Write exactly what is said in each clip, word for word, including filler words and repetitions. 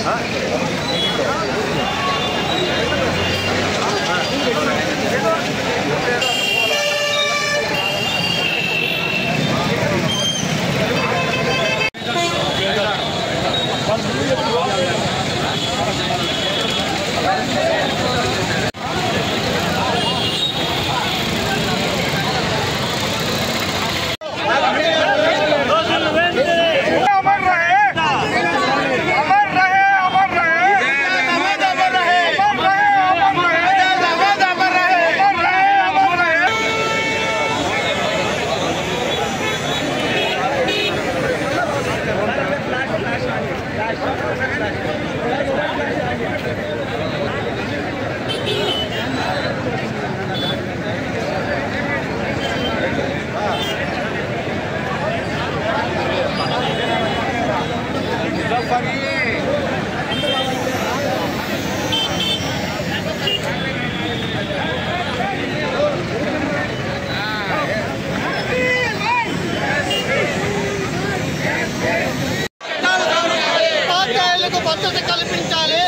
భద్రత కల్పించాలి.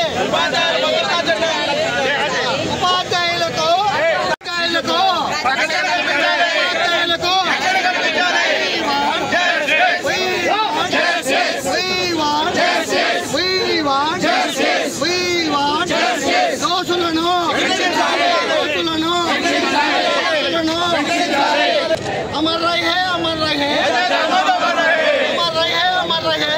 ఉపాధ్యాయులకు ఉపాధ్యాయులకు దోషులను దోషులను అమర్ రహే అమర్ రహే అమర్ రహే అమర్ రహే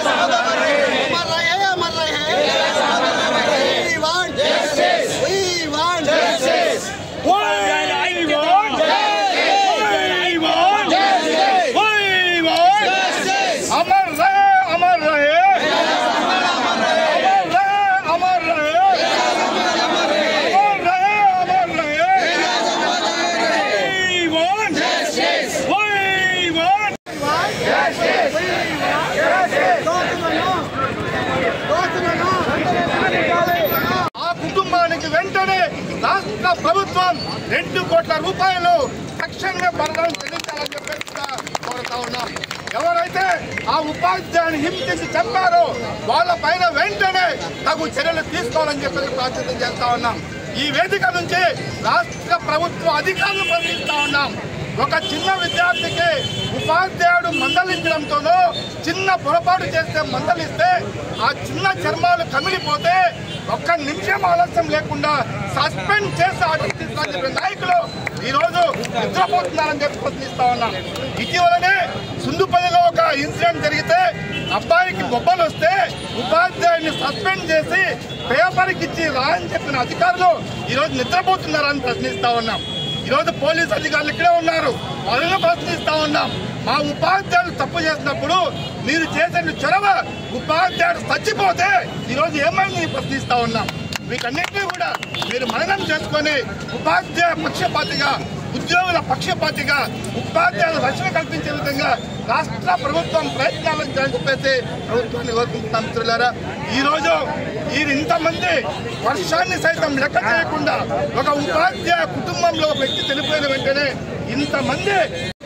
వెంటనే రాష్ట్ర ప్రభుత్వం రెండు కోట్ల రూపాయలు తక్షణమే భరణం చెల్లించాలని చెప్పేసి కోరుతా ఉన్నాం. ఎవరైతే ఆ ఉపాధ్యాయుని హింసించి చంపారో వాళ్ళ పైన వెంటనే తగు చర్యలు తీసుకోవాలని చెప్పేసి ప్రార్థన చేస్తా ఉన్నాం. ఈ వేదిక నుంచి రాష్ట్ర ప్రభుత్వ అధికారులు ప్రశ్నిస్తా ఉన్నాం. ఒక చిన్న విద్యార్థికి ఉపాధ్యాయుడు మందలించడంతోనో చిన్న పొరపాటు చేస్తే మందలిస్తే ఆ చిన్న చర్మాలు కమిలిపోతే ఒక్క నిమిషం ఆలస్యం లేకుండా సస్పెండ్ చేసి అటెండ్ తీసుకోవాలని చెప్పిన నాయకులు ఈరోజు నిద్రపోతున్నారని చెప్పి ప్రశ్నిస్తా ఉన్నాం. ఇటీవలనే సుందుపల్లిలో ఒక ఇన్సిడెంట్ జరిగితే అబ్బాయికి బొబ్బలు వస్తే ఉపాధ్యాయుడిని సస్పెండ్ చేసి పేపర్కి ఇచ్చి రాని చెప్పిన అధికారులు ఈరోజు నిద్రపోతున్నారని ప్రశ్నిస్తా ఉన్నాం. ఈరోజు పోలీసు అధికారులు ఇక్కడే ఉన్నారు, వాళ్ళని ప్రశ్నిస్తా ఉన్నాం. మా ఉపాధ్యాయులు తప్పు చేసినప్పుడు మీరు చేసిన చొరవ ఉపాధ్యాయుడు చచ్చిపోతే ఈరోజు ఏమైంది ప్రశ్నిస్తా ఉన్నాం. వీటన్నింటినీ కూడా మీరు మననం చేసుకొని ఉపాధ్యాయ పక్షపాతిగా ఉద్యోగుల పక్షపాతిగా ఉపాధ్యాయుల రక్షణ కల్పించే విధంగా రాష్ట్ర ప్రభుత్వం ప్రయత్నాలను చెప్పేసి ప్రభుత్వాన్ని కోరుకుంటున్నాం. మిత్రులారా, ఈరోజు ఈ ఇంతమంది వర్షాన్ని సైతం లెక్క చేయకుండా ఒక ఉపాధ్యాయ కుటుంబంలో వ్యక్తి చనిపోయిన వెంటనే ఇంతమంది